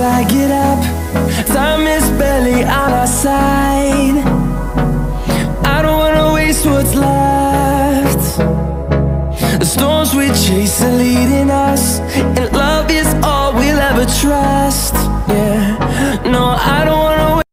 I get up, time is barely on our side. I don't wanna waste what's left. The storms we chase are leading us, and love is all we'll ever trust. Yeah, no, I don't wanna wait.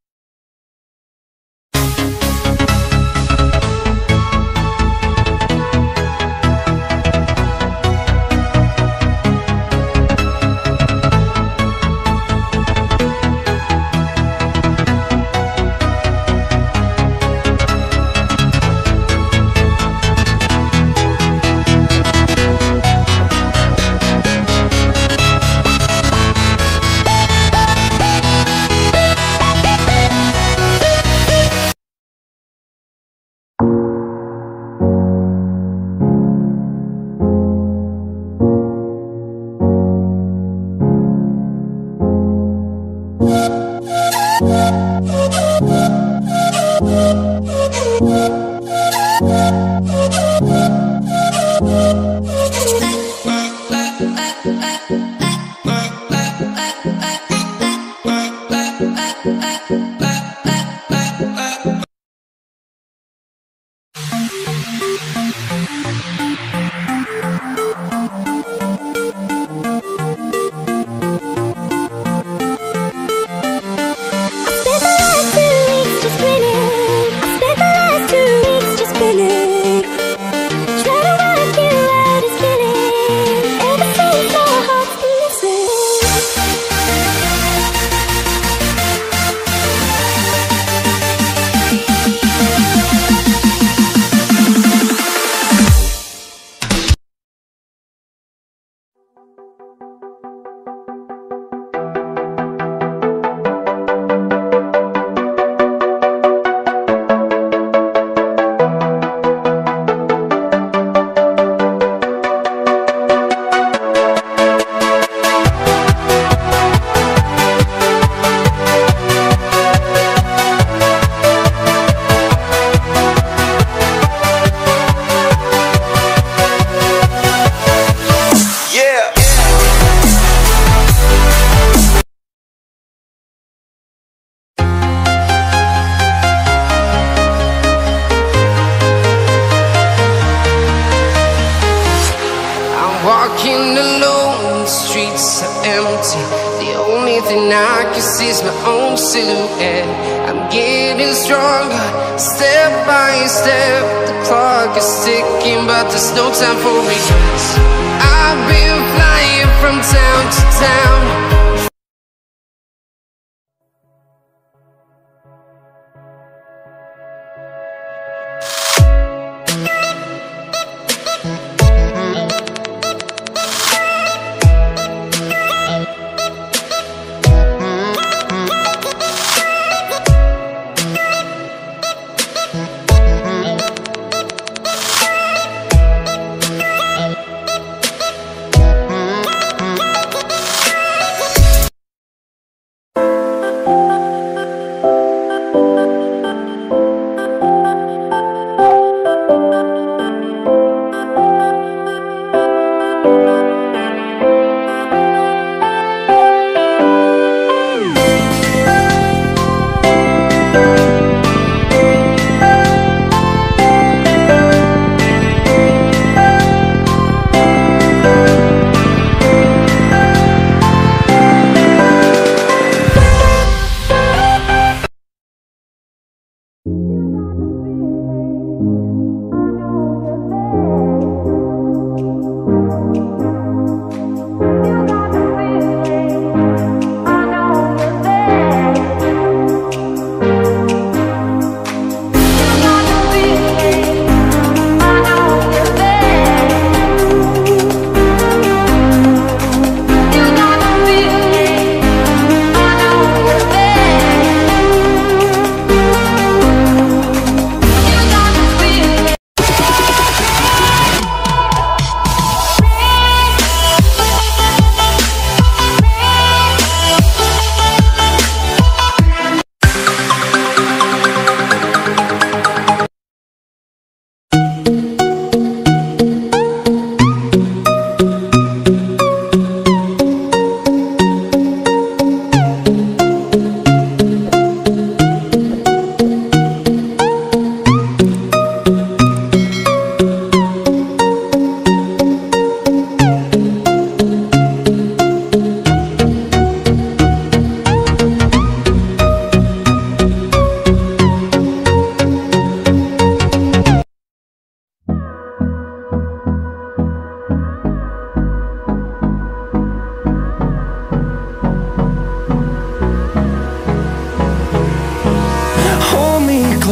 Walking alone, the streets are empty. The only thing I can see is my own silhouette. I'm getting stronger, step by step. The clock is ticking, but there's no time for regrets. I've been flying from town to town.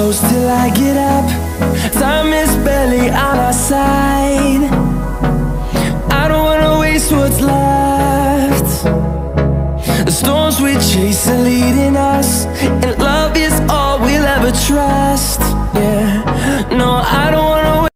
close till I get up. Time is barely on our side. I don't wanna waste what's left. The storms we chase are leading us, and love is all we'll ever trust. Yeah, no, I don't wanna wait.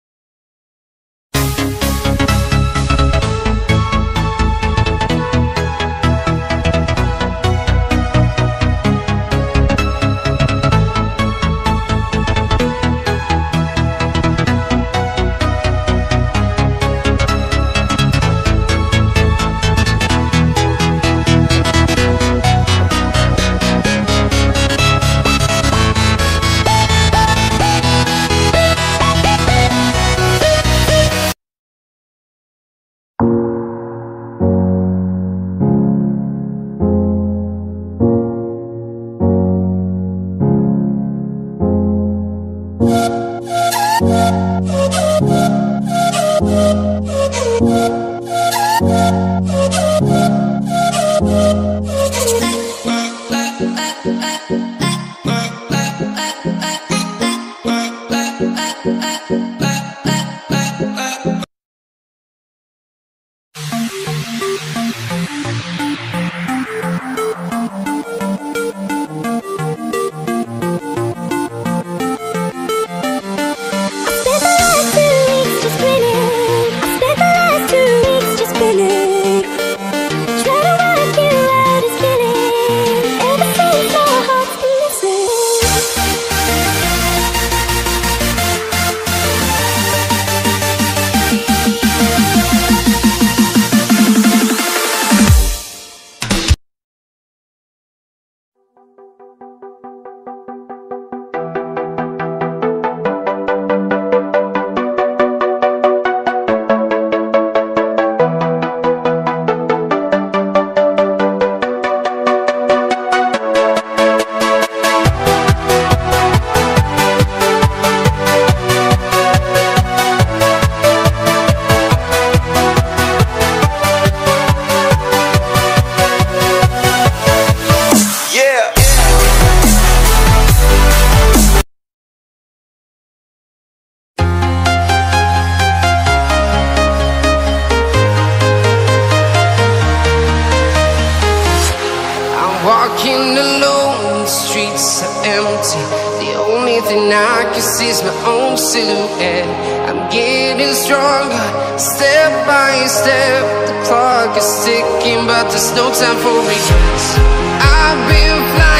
Walking alone, the streets are empty. The only thing I can see is my own silhouette. I'm getting stronger, step by step. The clock is ticking, but there's no time for regrets. I've been flying